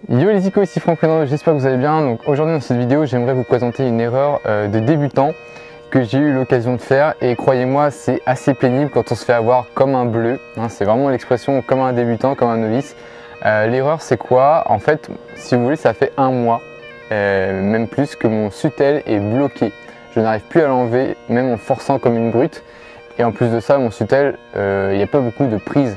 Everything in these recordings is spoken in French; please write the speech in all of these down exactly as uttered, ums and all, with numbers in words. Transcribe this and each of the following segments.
Yo les icos, ici Franck Renaud, j'espère que vous allez bien. Donc aujourd'hui dans cette vidéo, j'aimerais vous présenter une erreur euh, de débutant que j'ai eu l'occasion de faire, et croyez-moi, c'est assez pénible quand on se fait avoir comme un bleu, hein, c'est vraiment l'expression comme un débutant, comme un novice. Euh, l'erreur c'est quoi? En fait, si vous voulez, ça fait un mois, euh, même plus, que mon sutel est bloqué. Je n'arrive plus à l'enlever, même en forçant comme une brute. Et en plus de ça, mon sutel, il euh, n'y a pas beaucoup de prise.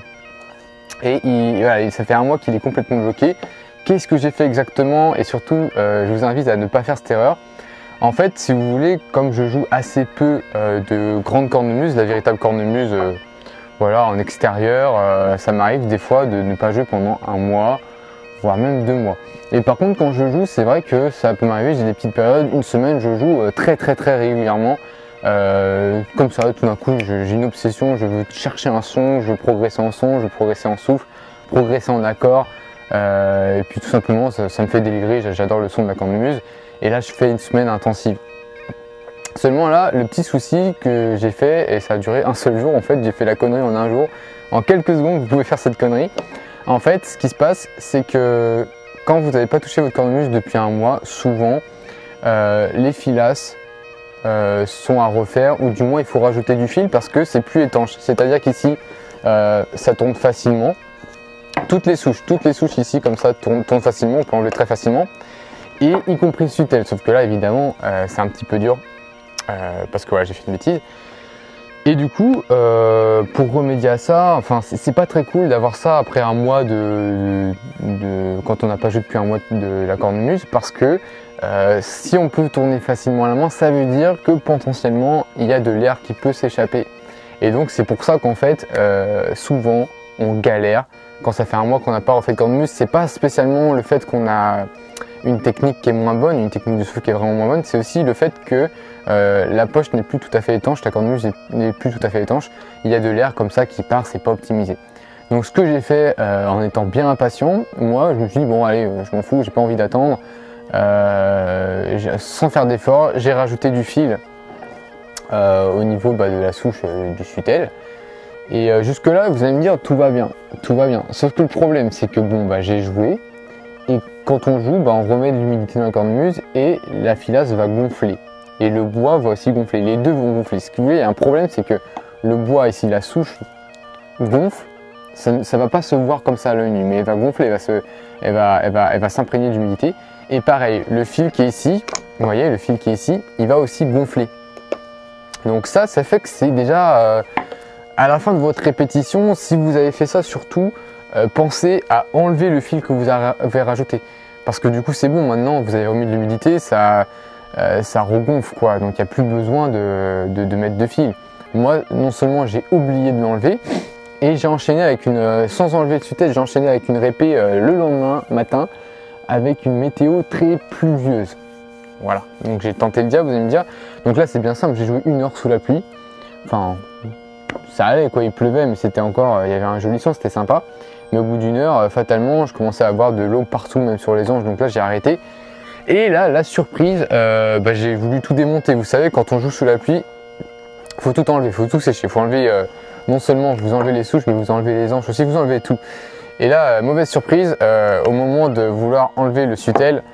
Et il, voilà, ça fait un mois qu'il est complètement bloqué. Qu'est-ce que j'ai fait exactement? Et surtout, euh, je vous invite à ne pas faire cette erreur. En fait, si vous voulez, comme je joue assez peu euh, de grandes cornemuses, la véritable cornemuse, euh, voilà, en extérieur, euh, ça m'arrive des fois de ne pas jouer pendant un mois, voire même deux mois. Et par contre, quand je joue, c'est vrai que ça peut m'arriver, j'ai des petites périodes, une semaine, je joue euh, très très très régulièrement. Euh, comme ça, tout d'un coup, j'ai une obsession, je veux chercher un son, je veux progresser en son, je veux progresser en souffle, progresser en accord. Euh, et puis tout simplement, ça, ça me fait délirer, j'adore le son de la cornemuse. Et là, je fais une semaine intensive. Seulement là, le petit souci que j'ai fait, et ça a duré un seul jour, en fait, j'ai fait la connerie en un jour. En quelques secondes, vous pouvez faire cette connerie. En fait, ce qui se passe, c'est que quand vous n'avez pas touché votre cornemuse depuis un mois, souvent, euh, les filasses euh, sont à refaire, ou du moins, il faut rajouter du fil parce que c'est plus étanche. C'est-à-dire qu'ici, euh, ça tourne facilement. Toutes les souches, toutes les souches ici comme ça tournent, tournent facilement, on peut enlever très facilement, et y compris le sutel, sauf que là évidemment euh, c'est un petit peu dur euh, parce que voilà, j'ai fait une bêtise. Et du coup, euh, pour remédier à ça, enfin c'est pas très cool d'avoir ça après un mois de, de, de quand on n'a pas joué depuis un mois de la cornemuse, parce que euh, si on peut tourner facilement à la main, ça veut dire que potentiellement il y a de l'air qui peut s'échapper. Et donc c'est pour ça qu'en fait euh, souvent on galère. Quand ça fait un mois qu'on n'a pas refait de cornemuse, c'est pas spécialement le fait qu'on a une technique qui est moins bonne, une technique de souffle qui est vraiment moins bonne, c'est aussi le fait que euh, la poche n'est plus tout à fait étanche, la cornemuse n'est plus tout à fait étanche, il y a de l'air comme ça qui part, c'est pas optimisé. Donc ce que j'ai fait euh, en étant bien impatient, moi je me suis dit bon allez, je m'en fous, j'ai pas envie d'attendre, euh, sans faire d'effort, j'ai rajouté du fil euh, au niveau bah, de la souche euh, du sutel. Et euh, jusque là vous allez me dire tout va bien, tout va bien. Sauf que le problème c'est que bon bah j'ai joué, et quand on joue, bah, on remet de l'humidité dans la cornemuse et la filasse va gonfler. Et le bois va aussi gonfler, les deux vont gonfler. Ce que vous voulez, il y a un problème, c'est que le bois ici, la souche gonfle, ça ne va pas se voir comme ça à l'œil nu, mais elle va gonfler, elle va se, elle va, elle va, elle va s'imprégner d'humidité. Et pareil, le fil qui est ici, vous voyez, le fil qui est ici, il va aussi gonfler. Donc ça, ça fait que c'est déjà... Euh, à la fin de votre répétition, si vous avez fait ça, surtout, euh, pensez à enlever le fil que vous avez rajouté. Parce que du coup, c'est bon, maintenant, vous avez remis de l'humidité, ça, euh, ça regonfle, quoi. Donc, il n'y a plus besoin de, de, de mettre de fil. Moi, non seulement j'ai oublié de l'enlever, et j'ai enchaîné avec une, euh, sans enlever le sutel, j'ai enchaîné avec une répé euh, le lendemain matin, avec une météo très pluvieuse. Voilà, donc j'ai tenté le diable, vous allez me dire. Donc là, c'est bien simple, j'ai joué une heure sous la pluie. Enfin... ça allait quoi, il pleuvait, mais c'était encore, il y avait un joli son, c'était sympa. Mais au bout d'une heure, fatalement, je commençais à avoir de l'eau partout, même sur les anges, donc là j'ai arrêté. Et là, la surprise, euh, bah, j'ai voulu tout démonter. Vous savez, quand on joue sous la pluie, faut tout enlever, faut tout sécher, faut enlever, euh, non seulement vous enlevez les souches, mais vous enlevez les anges aussi, vous enlevez tout. Et là, euh, mauvaise surprise, euh, au moment de vouloir enlever le sutel,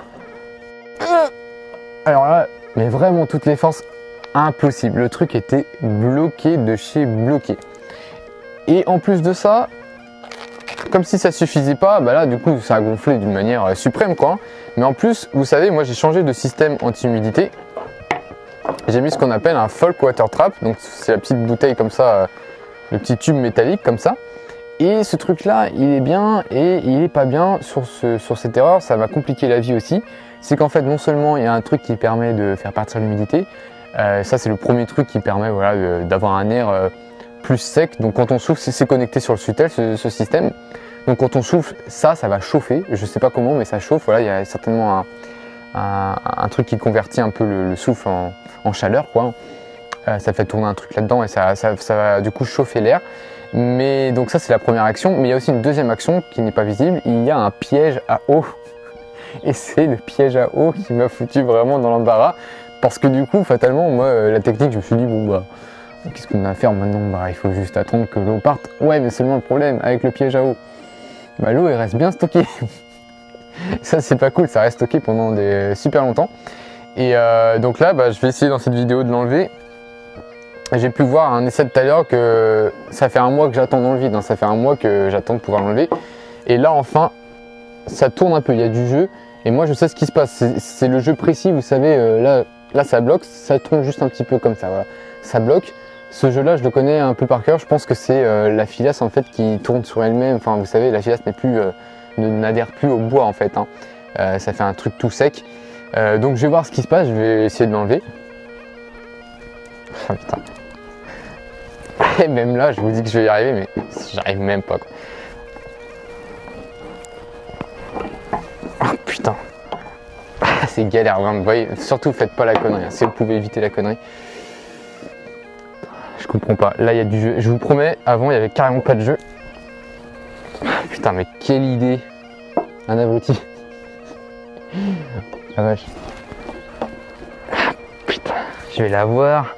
alors là, mais vraiment toutes les forces, impossible, le truc était bloqué de chez bloqué. Et en plus de ça, comme si ça suffisait pas, bah là du coup ça a gonflé d'une manière euh, suprême quoi. Mais en plus, vous savez, moi j'ai changé de système anti-humidité. J'ai mis ce qu'on appelle un Folk Water Trap, donc c'est la petite bouteille comme ça, euh, le petit tube métallique comme ça. Et ce truc là, il est bien et il est pas bien sur, ce, sur cette erreur, ça va compliquer la vie aussi. C'est qu'en fait non seulement il y a un truc qui permet de faire partir l'humidité, Euh, ça c'est le premier truc qui permet voilà, d'avoir un air euh, plus sec. Donc quand on souffle, c'est connecté sur le sutel ce, ce système. Donc quand on souffle, ça, ça va chauffer. Je sais pas comment, mais ça chauffe. Voilà, il y a certainement un, un, un truc qui convertit un peu le, le souffle en, en chaleur, quoi. Euh, ça fait tourner un truc là-dedans et ça, ça, ça va du coup chauffer l'air. Mais donc ça c'est la première action. Mais il y a aussi une deuxième action qui n'est pas visible. Il y a un piège à eau. Et c'est le piège à eau qui m'a foutu vraiment dans l'embarras. Parce que du coup, fatalement, moi, la technique, je me suis dit, bon bah, qu'est-ce qu'on a à faire maintenant? Bah, il faut juste attendre que l'eau parte. Ouais, mais seulement le problème avec le piège à eau. Bah, l'eau, elle reste bien stockée. Ça c'est pas cool, ça reste ok pendant des super longtemps. Et euh, donc là bah, je vais essayer dans cette vidéo de l'enlever. J'ai pu voir un essai de tout à l'heure que ça fait un mois que j'attends dans le vide, hein. Ça fait un mois que j'attends de pouvoir l'enlever. Et là enfin ça tourne un peu, il y a du jeu. Et moi je sais ce qui se passe, c'est le jeu précis, vous savez, euh, là, là ça bloque, ça tourne juste un petit peu comme ça, voilà. Ça bloque. Ce jeu là je le connais un peu par cœur, je pense que c'est euh, la filasse en fait qui tourne sur elle-même. Enfin vous savez, la filasse n'est plus, euh, n'adhère plus au bois en fait, hein. euh, Ça fait un truc tout sec. euh, Donc je vais voir ce qui se passe, je vais essayer de l'enlever. Ah putain. Et même là je vous dis que je vais y arriver, mais j'arrive même pas quoi. Oh putain. C'est galère, hein. Vous voyez, surtout faites pas la connerie, hein. Si vous pouvez éviter la connerie. Je comprends pas, là il y a du jeu, je vous promets, avant il y avait carrément pas de jeu. Putain mais quelle idée. Un abruti. La vache. Putain, je vais la voir.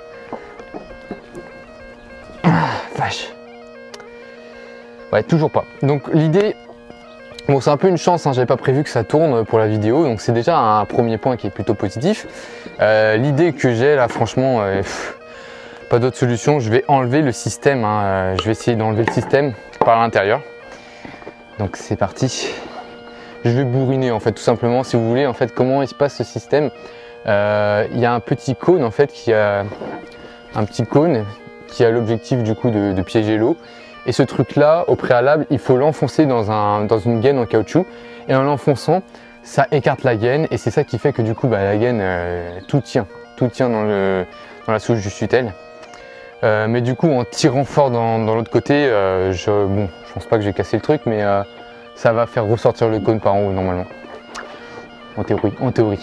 Vache. Ouais, toujours pas. Donc l'idée, bon c'est un peu une chance, hein, j'avais pas prévu que ça tourne pour la vidéo, donc c'est déjà un premier point qui est plutôt positif. Euh, l'idée que j'ai là franchement, euh, pff, pas d'autre solution, je vais enlever le système, hein. Je vais essayer d'enlever le système par l'intérieur. Donc c'est parti. Je vais bourriner en fait tout simplement, si vous voulez, en fait comment il se passe ce système. Euh, il y a un petit cône en fait qui a un petit cône qui a l'objectif du coup de, de piéger l'eau. Et ce truc là, au préalable, il faut l'enfoncer dans, un, dans une gaine en caoutchouc. Et en l'enfonçant, ça écarte la gaine et c'est ça qui fait que du coup bah, la gaine, euh, tout tient. Tout tient dans, le, dans la souche du sutel. Euh, mais du coup en tirant fort dans, dans l'autre côté, euh, je, bon, je pense pas que j'ai cassé le truc, mais euh, ça va faire ressortir le cône par en haut normalement. En théorie, en théorie.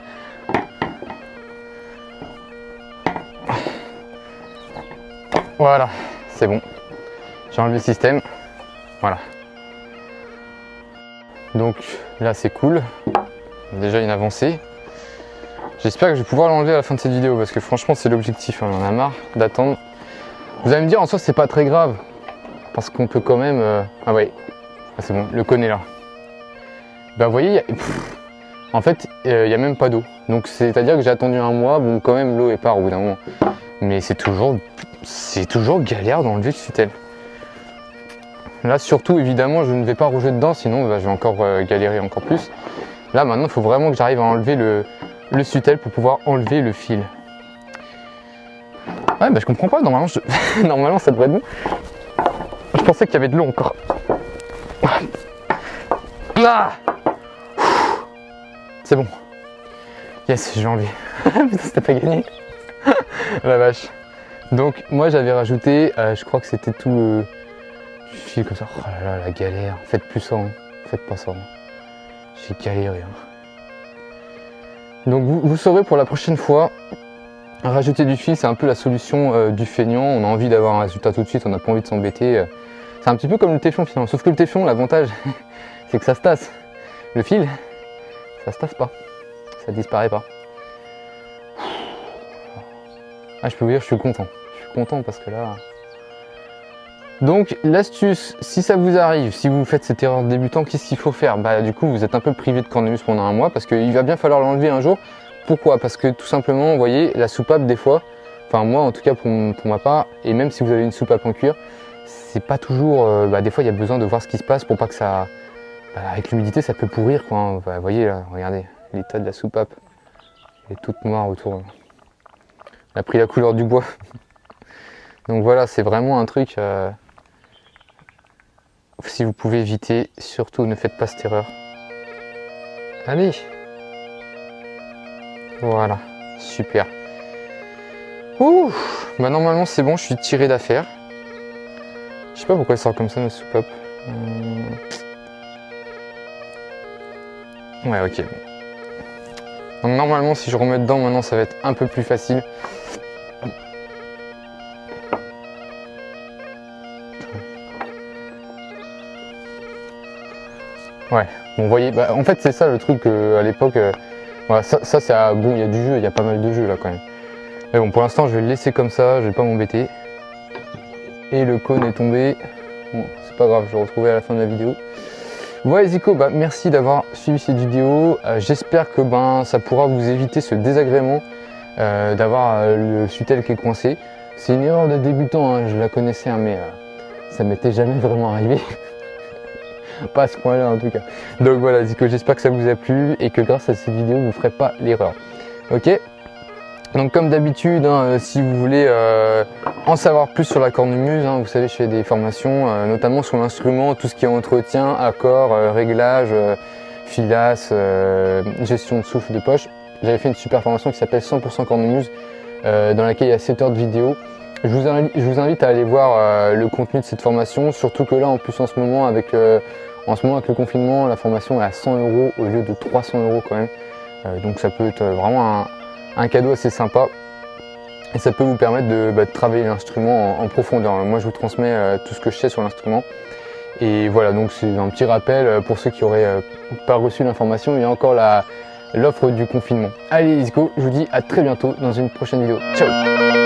Voilà, c'est bon. J'ai enlevé le système. Voilà. Donc là c'est cool. Déjà une avancée. J'espère que je vais pouvoir l'enlever à la fin de cette vidéo parce que franchement c'est l'objectif, hein. On en a marre d'attendre. Vous allez me dire en soi c'est pas très grave parce qu'on peut quand même... Euh... Ah ouais, ah, c'est bon, le cône est là. Bah vous voyez, a... Pff, en fait il euh, n'y a même pas d'eau. Donc c'est à dire que j'ai attendu un mois, bon quand même l'eau est part au bout d'un moment. Mais c'est toujours, c'est toujours galère d'enlever le sutel. Là surtout évidemment je ne vais pas rouger dedans sinon bah, je vais encore euh, galérer encore plus. Là maintenant il faut vraiment que j'arrive à enlever le... le sutel pour pouvoir enlever le fil. Ouais bah je comprends pas, normalement, je... normalement ça devrait être bon. Je pensais qu'il y avait de l'eau encore. Ah, c'est bon. Yes, j'ai enlevé. Putain c'était pas gagné. La vache. Donc moi j'avais rajouté, euh, je crois que c'était tout le fil comme ça. Oh là là la galère. Faites plus ça, hein. Faites pas ça. Hein. J'ai galéré. Hein. Donc vous, vous saurez pour la prochaine fois, rajouter du fil c'est un peu la solution euh, du feignant. On a envie d'avoir un résultat tout de suite, on n'a pas envie de s'embêter. Euh. C'est un petit peu comme le téflon finalement, sauf que le téflon, l'avantage c'est que ça se tasse. Le fil, ça se tasse pas, ça disparaît pas. Ah je peux vous dire je suis content, je suis content parce que là... Donc l'astuce, si ça vous arrive, si vous faites cette erreur de débutant, qu'est-ce qu'il faut faire? Bah du coup vous êtes un peu privé de cornemuse pendant un mois parce qu'il va bien falloir l'enlever un jour. Pourquoi? Parce que tout simplement, vous voyez, la soupape des fois, enfin moi en tout cas pour, pour ma part, et même si vous avez une soupape en cuir, c'est pas toujours, euh, bah, des fois il y a besoin de voir ce qui se passe pour pas que ça, bah, avec l'humidité ça peut pourrir quoi. Hein. Bah, vous voyez là, regardez l'état de la soupape, elle est toute noire autour. Elle a pris la couleur du bois. Donc voilà, c'est vraiment un truc... Euh, si vous pouvez éviter, surtout ne faites pas cette erreur. Allez. Voilà, super. Ouh, bah normalement c'est bon, je suis tiré d'affaire. Je sais pas pourquoi elle sort comme ça, notre soupape. Hum... Ouais, ok. Donc normalement, si je remets dedans, maintenant ça va être un peu plus facile. Ouais, bon, vous voyez, bah, en fait c'est ça le truc euh, à l'époque, euh, voilà, ça, ça c'est à... bon, il y a du jeu, il y a pas mal de jeux là quand même. Mais bon, pour l'instant je vais le laisser comme ça, je vais pas m'embêter. Et le cône est tombé, bon c'est pas grave, je vais le retrouver à la fin de la vidéo. Voilà Zico, bah, merci d'avoir suivi cette vidéo. Euh, J'espère que ben, ça pourra vous éviter ce désagrément euh, d'avoir euh, le Sutel qui est coincé. C'est une erreur de débutant, hein, je la connaissais, hein, mais euh, ça m'était jamais vraiment arrivé. Pas à ce point-là en tout cas. Donc voilà Zico, j'espère que ça vous a plu et que grâce à cette vidéo, vous ne ferez pas l'erreur. Ok. Donc comme d'habitude, hein, si vous voulez euh, en savoir plus sur la cornemuse, hein, vous savez je fais des formations, euh, notamment sur l'instrument, tout ce qui est entretien, accord, euh, réglage, euh, filasse, euh, gestion de souffle de poche. J'avais fait une super formation qui s'appelle cent pour cent cornemuse, euh, dans laquelle il y a sept heures de vidéo. Je vous invite, je vous invite à aller voir euh, le contenu de cette formation, surtout que là en plus en ce moment avec, euh, en ce moment, avec le confinement, la formation est à cent euros au lieu de trois cents euros quand même. Euh, donc ça peut être vraiment un un cadeau assez sympa et ça peut vous permettre de, bah, de travailler l'instrument en, en profondeur. Moi je vous transmets euh, tout ce que je sais sur l'instrument et voilà, donc c'est un petit rappel pour ceux qui auraient euh, pas reçu l'information. Il y a encore l'offre du confinement. Allez let's go, je vous dis à très bientôt dans une prochaine vidéo. Ciao.